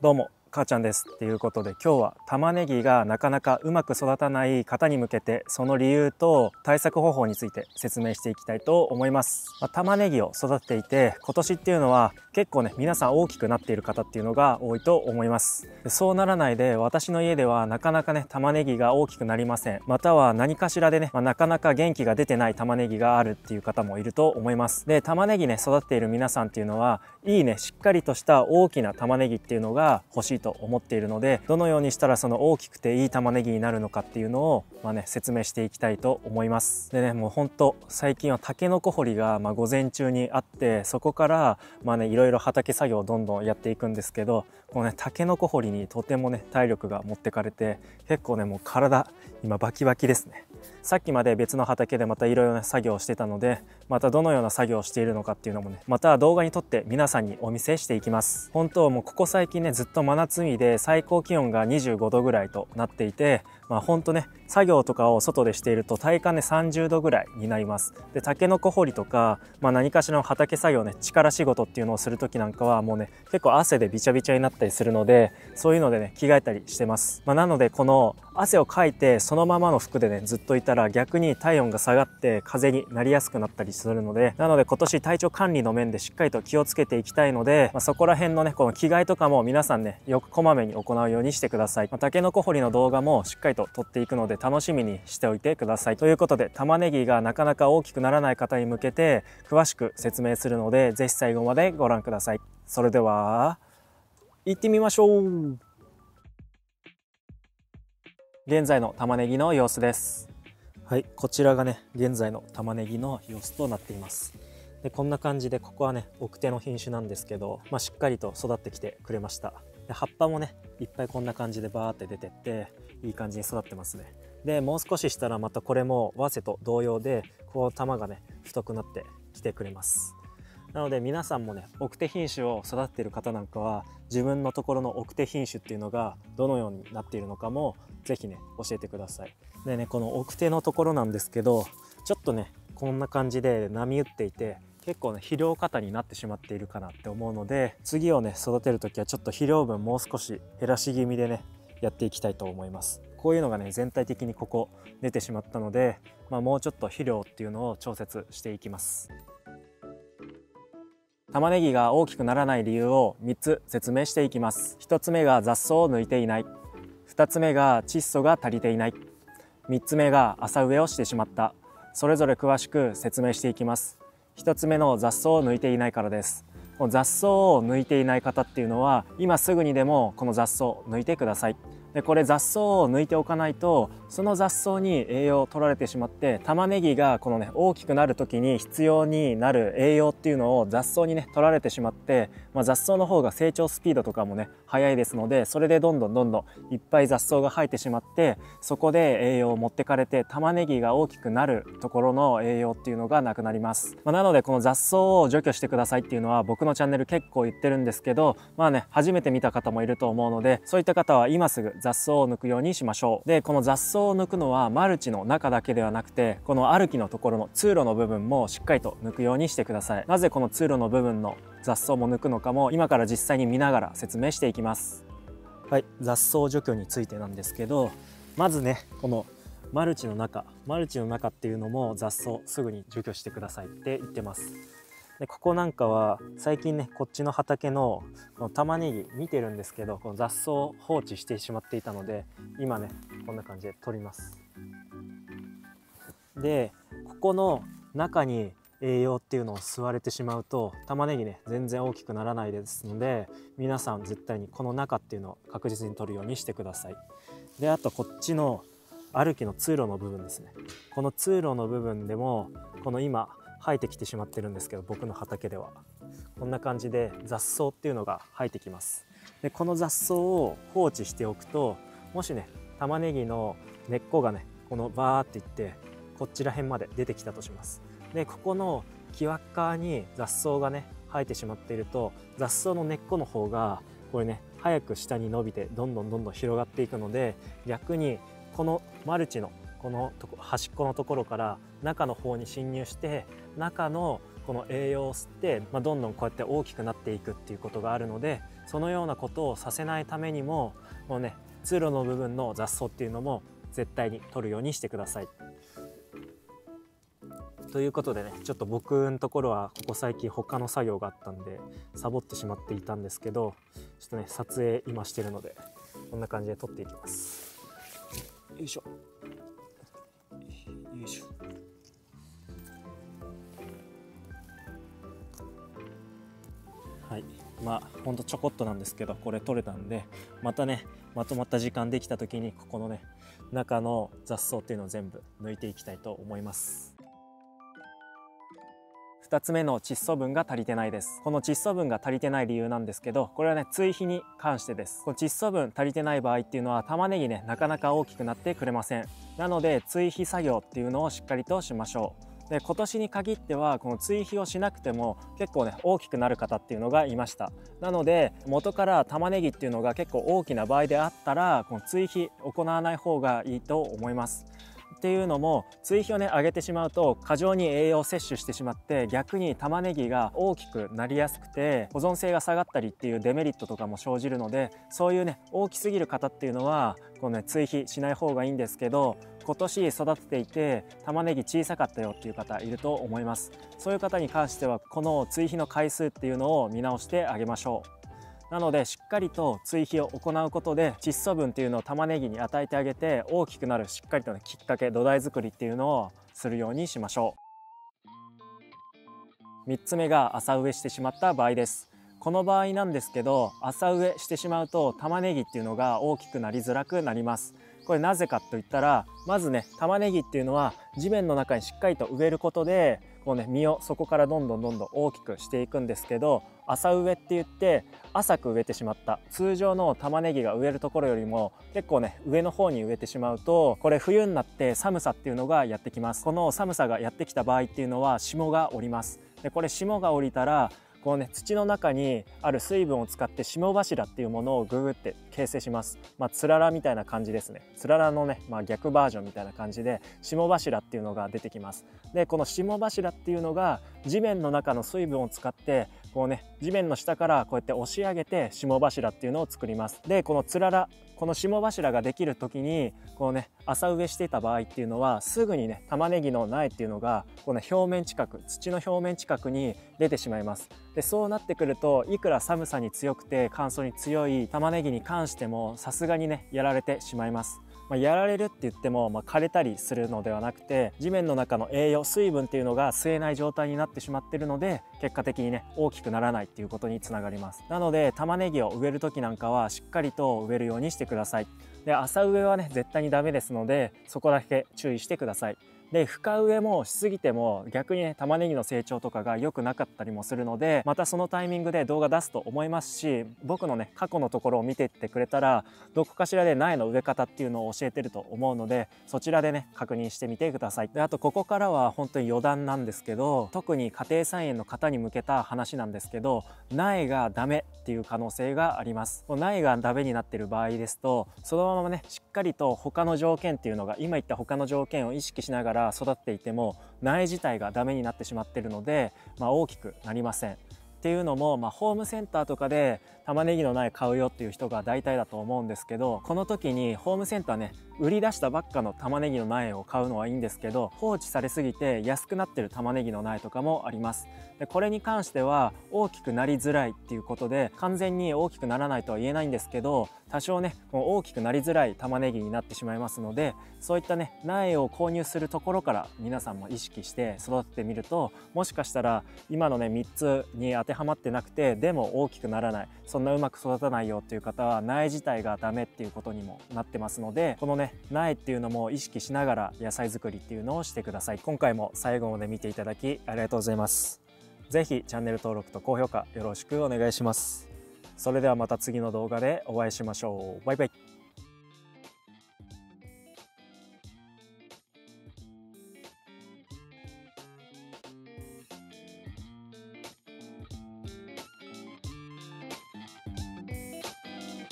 どうも母ちゃんですっていうことで、今日は玉ねぎがなかなかうまく育たない方に向けて、その理由と対策方法について説明していきたいと思います。玉ねぎを育てていて、今年っていうのは結構ね、皆さん大きくなっている方っていうのが多いと思います。そうならないで、私の家ではなかなかね、玉ねぎが大きくなりません。または何かしらでね、なかなか元気が出てない玉ねぎがあるっていう方もいると思います。で、玉ねぎね、育っている皆さんっていうのは、いいね、しっかりとした大きな玉ねぎっていうのが欲しいと思っているので、どのようにしたらその大きくていい玉ねぎになるのかっていうのを説明していきたいと思います。でね、もうほんと最近はタケノコ掘りが午前中にあって、そこからいろいろ畑作業をどんどんやっていくんですけど、このねタケノコ掘りにとてもね体力が持ってかれて、結構ねもう体今バキバキですね。さっきまで別の畑でまたいろいろな作業をしてたので、またどのような作業をしているのかっていうのもね、また動画に撮って皆さんにお見せしていきます。本当もうここ最近ね、ずっと真夏日で最高気温が25度ぐらいとなっていて、本当ね、作業とかを外でしていると体感ね30度ぐらいになります。で、タケノコ掘りとか、何かしらの畑作業ね、力仕事っていうのをする時なんかはもうね、結構汗でびちゃびちゃになったりするので、そういうのでね、着替えたりしてます。なのでこの汗をかいてそのままの服でね、ずっといたら逆に体温が下がって風邪になりやすくなったりするので、なので今年体調管理の面でしっかりと気をつけていきたいので、そこら辺のね、この着替えとかも皆さんね、よくこまめに行うようにしてください。タケノコ掘りの動画もしっかりと撮っていくので楽しみにしておいてください。ということで、玉ねぎがなかなか大きくならない方に向けて詳しく説明するので、ぜひ最後までご覧ください。それでは行ってみましょう。現在の玉ねぎの様子です。はい、こちらがね、現在の玉ねぎの様子となっています。で、こんな感じで、ここはね、奥手の品種なんですけど、しっかりと育ってきてくれました。で、葉っぱもね、いっぱいこんな感じでバーって出てって、いい感じに育ってますね。で、もう少ししたらまたこれも早生と同様で、こう玉がね、太くなってきてくれます。なので皆さんもね、奥手品種を育てている方なんかは、自分のところの奥手品種っていうのがどのようになっているのかもぜひね、教えてください。でね、この奥手のところなんですけど、ちょっとね、こんな感じで波打っていて、結構ね、肥料過多になってしまっているかなって思うので、次をね、育てる時はちょっと肥料分もう少し減らし気味でね、やっていきたいと思います。こういうのがね、全体的にここ出てしまったので、もうちょっと肥料っていうのを調節していきます。玉ねぎが大きくならない理由を3つ説明していきます。1つ目が雑草を抜いていない。2つ目が窒素が足りていない。3つ目が朝植えをしてしまった。それぞれ詳しく説明していきます。1つ目の雑草を抜いていないからです。この雑草を抜いていない方っていうのは、今すぐにでもこの雑草を抜いてください。で、これ雑草を抜いておかないと、その雑草に栄養を取られてしまって、玉ねぎがこのね、大きくなる時に必要になる栄養っていうのを雑草にね、取られてしまって、雑草の方が成長スピードとかもね、速いですので、それでどんどんいっぱい雑草が生えてしまって、そこで栄養を持ってかれて、玉ねぎが大きくなるところの栄養っていうのがなくなります。なのでこの雑草を除去してくださいっていうのは、僕のチャンネル結構言ってるんですけど、初めて見た方もいると思うので、そういった方は今すぐ雑草を抜くようにしましょう。で、この雑草を抜くのはマルチの中だけではなくて、この歩きのところの通路の部分もしっかりと抜くようにしてください。なぜこの通路の部分の雑草も抜くのかも今から実際に見ながら説明していきます。はい、雑草除去についてなんですけど、まずね、このマルチの中っていうのも雑草すぐに除去してくださいって言ってます。で、ここなんかは最近ね、こっちの畑のこの玉ねぎ見てるんですけど、この雑草を放置してしまっていたので、今ね、こんな感じで取ります。で、ここの中に栄養っていうのを吸われてしまうと、玉ねぎね、全然大きくならないですので、皆さん絶対にこの中っていうのを確実に取るようにしてください。で、あとこっちの歩きの通路の部分ですね。この通路の部分でも、この今生えてきてしまってるんですけど、僕の畑ではこんな感じで雑草っていうのが生えてきます。で、この雑草を放置しておくと、もしね、玉ねぎの根っこがね、このバーっていってこっちら辺まで出てきたとします。で、ここの木輪っかに雑草がね生えてしまっていると、雑草の根っこの方がこれね、早く下に伸びてどんどん広がっていくので、逆にこのマルチのこの端っこのところから中の方に侵入して、中のこの栄養を吸って、どんどんこうやって大きくなっていくっていうことがあるので、 そのようなことをさせないためにももうね、通路の部分の雑草っていうのも絶対に取るようにしてください。ということでね、ちょっと僕のところはここ最近他の作業があったんでサボってしまっていたんですけど、ちょっとね撮影今してるのでこんな感じで撮っていきます。よいしょよいしょ。はい、まあほんとちょこっとなんですけどこれ取れたんで、またねまとまった時間できた時にここのね中の雑草っていうのを全部抜いていきたいと思います。2つ目の窒素分が足りてないです。この窒素分が足りてない理由なんですけど、これはね追肥に関してです。この窒素分足りてない場合っていうのは玉ねぎねなかなか大きくなってくれません。なので追肥作業っていうのをしっかりとしましょう。で今年に限ってはこの追肥をしなくても結構ね大きくなる方っていうのがいました。なので元から玉ねぎっていうのが結構大きな場合であったらこの追肥行わない方がいいと思います。っていうのも追肥をね上げてしまうと過剰に栄養を摂取してしまって逆に玉ねぎが大きくなりやすくて保存性が下がったりっていうデメリットとかも生じるので、そういうね大きすぎる方っていうのはこのね追肥しない方がいいんですけど、今年育てていて玉ねぎ小さかったよっていう方いると思います。そういう方に関してはこの追肥の回数っていうのを見直してあげましょう。なのでしっかりと追肥を行うことで窒素分っていうのを玉ねぎに与えてあげて大きくなるしっかりとねきっかけ土台作りっていうのをするようにしましょう。3つ目が浅植えしてしまった場合です。この場合なんですけど浅植えしてしまうと玉ねぎっていうのが大きくなりづらくなります。これなぜかといったらまずね玉ねぎっていうのは地面の中にしっかりと植えることでこうね実をそこからどんどん大きくしていくんですけど、浅植えって言って浅く植えてしまった通常の玉ねぎが植えるところよりも結構ね上の方に植えてしまうとこれ冬になって寒さっていうのがやってきます。この寒さがやってきた場合っていうのは霜が降ります。でこれ霜が降りたらこうね土の中にある水分を使って霜柱っていうものをググって形成します。つららみたいな感じですね。つららのね、逆バージョンみたいな感じで霜柱っていうのが出てきます。でこの霜柱っていうのが地面の中の水分を使ってこうね地面の下からこうやって押し上げて霜柱っていうのを作ります。でこのつららこの霜柱ができる時にこうね浅植えしていた場合っていうのはすぐにね玉ねぎの苗っていうのがこうね表面近く土の表面近くに出てしまいます。でそうなってくるといくら寒さに強くて乾燥に強い玉ねぎに関してもさすがにねやられてしまいます。やられるって言っても、枯れたりするのではなくて地面の中の栄養水分っていうのが吸えない状態になってしまっているので結果的にね大きくならないっていうことにつながります。なので玉ねぎを植える時なんかはしっかりと植えるようにしてください。で浅植えはね絶対にダメですのでそこだけ注意してください。で深植えもしすぎても逆にね玉ねぎの成長とかが良くなかったりもするのでまたそのタイミングで動画出すと思いますし、僕のね過去のところを見ていってくれたらどこかしらで苗の植え方っていうのを教えてると思うのでそちらでね確認してみてください。であとここからは本当に余談なんですけど、特に家庭菜園の方に向けた話なんですけど苗がダメっていう可能性があります。苗がダメになっている場合ですとそのままねしっかりと他の条件っていうのが今言った他の条件を意識しながら育っていても苗自体がダメになってしまっているので、大きくなりません。っていうのも、ホームセンターとかで玉ねぎの苗買うよっていう人が大体だと思うんですけど、この時にホームセンターね売り出したばっかの玉ねぎの苗を買うのはいいんですけど、放置されすぎて安くなってる玉ねぎの苗とかもあります。でこれに関しては大きくなりづらいっていうことで完全に大きくならないとは言えないんですけど、多少ねこの大きくなりづらい玉ねぎになってしまいますので、そういったね苗を購入するところから皆さんも意識して育ててみると、もしかしたら今のね3つに当てはまってなくてでも大きくならない、そんなうまく育たないよっていう方は苗自体がダメっていうことにもなってますので、このね苗っていうのも意識しながら野菜作りっていうのをしてください。今回も最後まで見ていただきありがとうございます。ぜひチャンネル登録と高評価よろしくお願いします。それではまた次の動画でお会いしましょう。バイバイ。